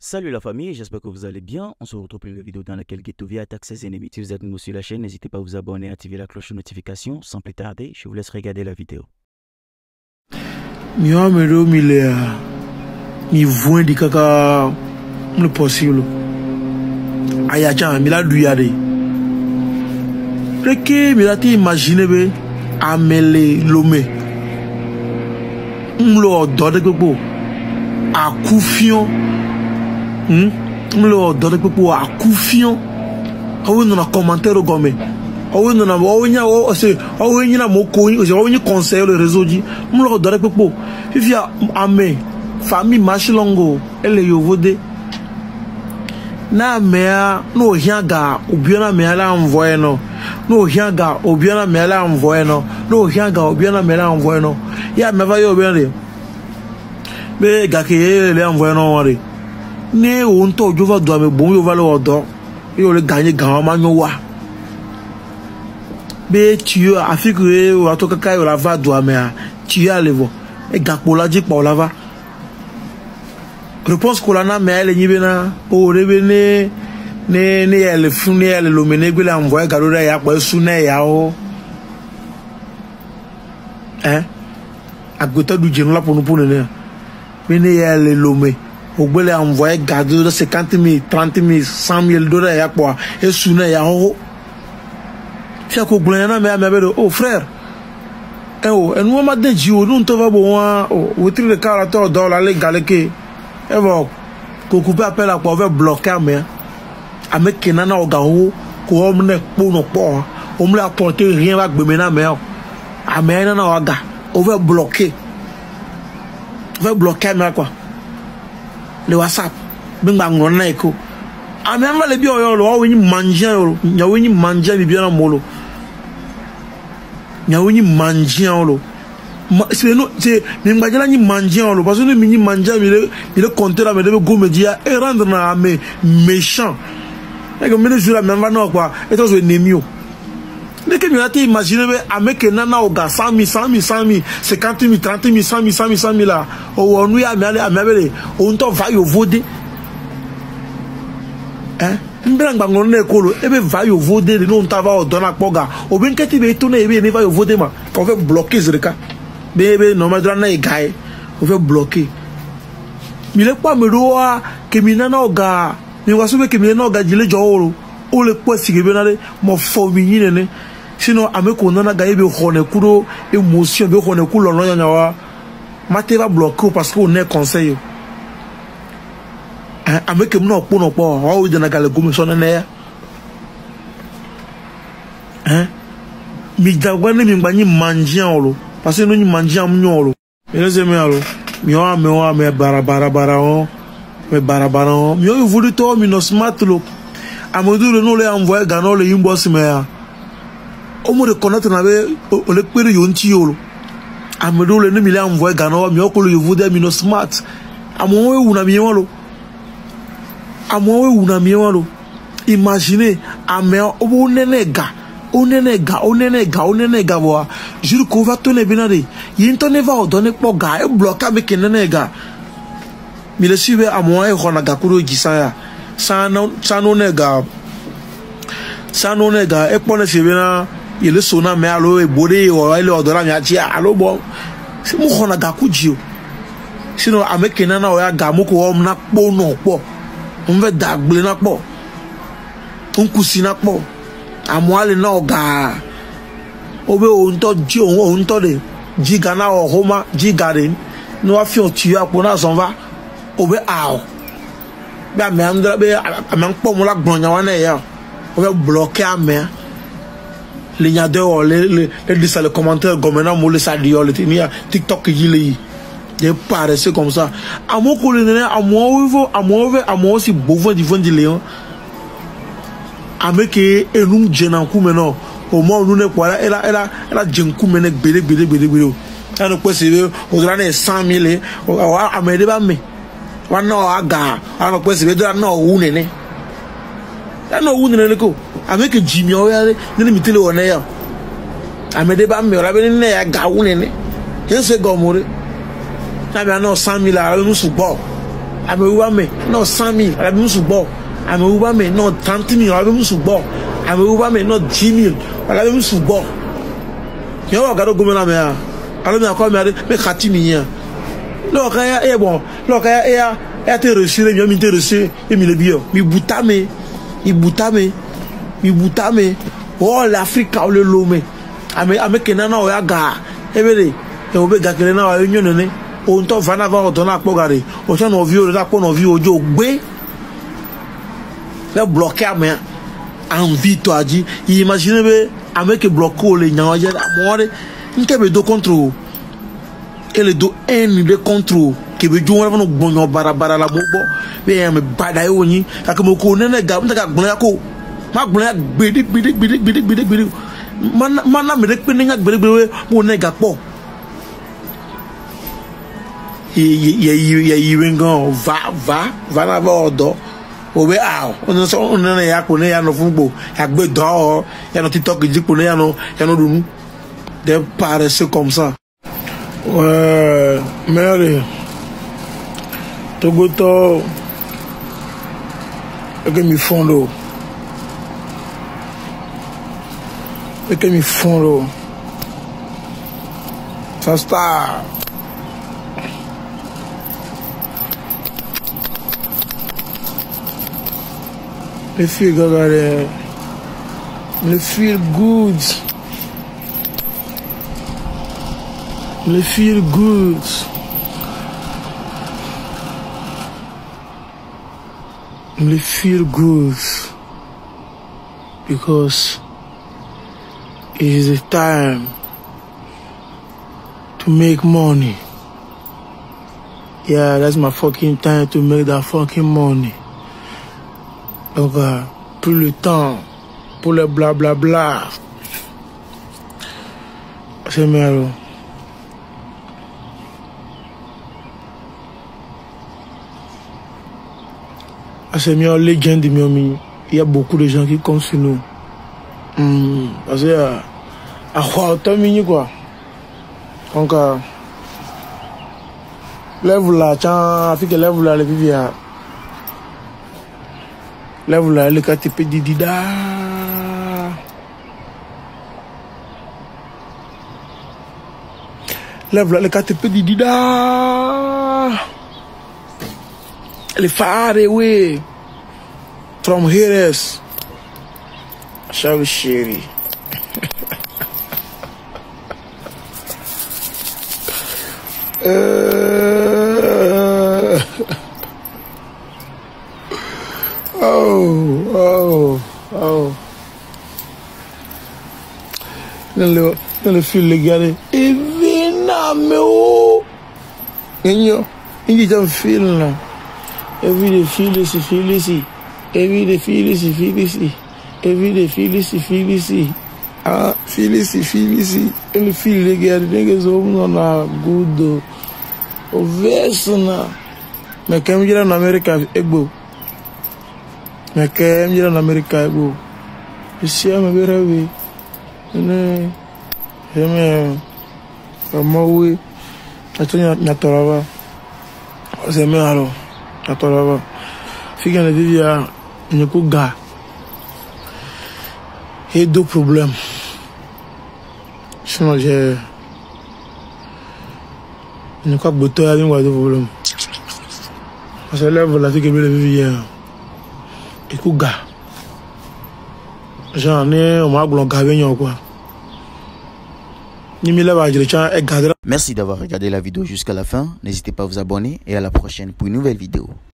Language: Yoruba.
Salut la famille, j'espère que vous allez bien. On se retrouve pour une vidéo dans laquelle Ghettovie attaque ses ennemis. Si vous êtes nouveau sur la chaîne, n'hésitez pas à vous abonner et activer la cloche de notification. Sans plus tarder, je vous laisse regarder la vidéo. Mi amero mi le mi voin di kaka le possible. Ayacha mi la duyade. Reke mi la ti imagine be amele lome. Mlo do de gbogbo akufion. Mlo do de gbogbo akufion. Awo no na commentaire gome. Awo no na o nya o se o nya na mo ko o se o nya conseil le réseau di mlo do de gbogbo. Fifia ame famille machilongo ele yovode na mea no hianga obiana mea la envoyer no hianga obiana mea la envoyer no hianga obiana mea la envoyer no ya me va yo bien be ga ke le envoyer no wore ne o nto jova do ame bon yo va le odo yo le gagner gan ma nyo wa be tu afike o atoka kai la va do ame tu ya levo e gakpola ji pa olava réponse ko la na me ele nyibena o rebe ne ele funi ele lo mene gbele envoyer gado da ya pa su na ya o agota du jenu la ponu ne mene ele lo me o gbele envoyer gado de 50,000 30,000 100,000 dollars ya pa e su na ya o fia ko gbele na me be oh frère et nous on m'a dit nous te va bon au tri de 40 dollars les galeke et bon ko couper appel à pour bloquer mais avec kenana o gawo ko on ne po no po on me apporter rien va gbe na mais amena na o ga on va bloquer mais quoi le WhatsApp bingba ngona na eko amena le bi o yo lo o yin manger yo nya yin manger bi na molo nyawini manjian lo c'est non c'est n'imagine ni manjian lo parce que nous mini manjian il compter là mais de go me dire et rendre na me méchant et comme me jour là même va non quoi et toi c'est ennemi dès que nous a imaginer avec nana au gars 100,000 50,000 30,000 100,000 là on nous a mais on t'en va yo voder mbiranga ngone ekolo ebe va yo voder de non tava o dona poga o ben keti be tourner ebe ne va yo voder ma on veut bloquer zreka bebe no ma dra na egai on veut bloquer mile kwa meroa keminana oga ni wasube keminana oga jile joro o le kwa sigebe na le mo fomi nyine ne sinon ameko nana ga ebe khone kuro émotion be khone kulo no nyawa mate va bloquer parce qu'on est conseil avec no po o de na gale gume so na ya mi dagwane mi ngbanyi manjian olo parce que no ni manjian mnyolo eleze me alo mi o me bara o me bara o mi o voulu to mi no smart lo amodu le no le envoyer gano le inbox me ya o mo reconnaître na be o le pere yo nti yolo amodu le no mi le envoyer gano mi o ko le yo voulu mi no smart amo we una mi wolo amowe una miwalo imaginez ame onenega wa juru ko va tourner binade yinto ne va o donner poga e bloquer avec nenega mi le suivre amowe khona gakuro gisaya sano nega e pone se bina ile sona me alo e bode o ile odora mi achi alo bo se mo khona gakujio sino ame kenana o ya gamuko o na po no po on veut d'agble na po on kusi na po amoale na oga obe on to ji on to de jiga na o homa jigare no afi o ti apo na son va obe ao be ame andra be ame npo mo la gbon wa na ya o veut bloquer ame le nya de o le dis le commentaire gomena mo le sa di o le ni TikTok yi de paraître comme ça amo ko le nene amo si bovo di vondi leon ameke enum jenanku meno o mo nu ne kwara ela jenku mene gbele anu pese o dra na 100,000 o amede ba me wa na aga anu pese be dra na wu nene ko ameke jimi o ya ne mi tele wona ya amede ba me o la be ne ya ga wu nene yense gomore na be na 100,000 nous sous bord Amewubame, non 100 000, la même soubo. Amewubame, non 30 000, la même soubo. Amewubame, non 10 000, la même soubo. Yo, regarde comment la mère. Alors, mais encore, mais Khatimi, l'oreille est bon, l'oreille est reçu, il m'a mis reçu, et mi le bio, mi boutame, oh l'Afrique a le lomé, ame kenana o ya ga, ebele, e obe ga kenana o union ne, o nto vana va o dona pogare, o so no vi o da po no vi ojo gbe, le bloquer ame, envie to aji, imagine be ame ke bloquer le nyawa je amore, nke be do control. Et le dos un de contrôle qui veut jouer avec nos bons barabara la bobo mais me badaye oni ak mo ko nene ga mta gbon ko ma gbon bidik man me rek pe nga bidik mo ne ga po ye wengo va na ba odo o be on so on ne ya ko ne ya no fungbo ya gbe do ya no TikTok ji ko ne ya no dunu de paraître comme ça. Ouais, Mary, Togoto, et mi fondo, et mi fondo, ça star. Le feel good, le feel good. Le feel good. Le feel good because it is the time to make money. Yeah, that's my fucking time to make that fucking money. Donc, plus le temps pour le blablabla. C'est merveilleux. C'est mieux légende, il y a beaucoup de gens qui comptent sur nous. Parce que à quoi quoi. Donc lève là, tiens, fait que lève là, le vivia. Lève là, le KTP didida. Lève là, le KTP didida. Le far away from haters. Shall we share it? Le fil légal. Et vina me o. Il y a un fil là. Every day feel this, every day feel this, every day feel this. Ah, feel this. And the feel they get the niggas on a good ovation. Me came here in America, ego. You see, I'm a very way. I'm away. I told you not to have. I said, me hello. Attends, fica na vida ne ko ga et deux problèmes sinon j'ai ne ko boto avec moi deux problèmes parce que là voilà fica belle vie et ko ga j'en ai on m'a glon gavé quoi. Merci d'avoir regardé la vidéo jusqu'à la fin. N'hésitez pas à vous abonner et à la prochaine pour une nouvelle vidéo.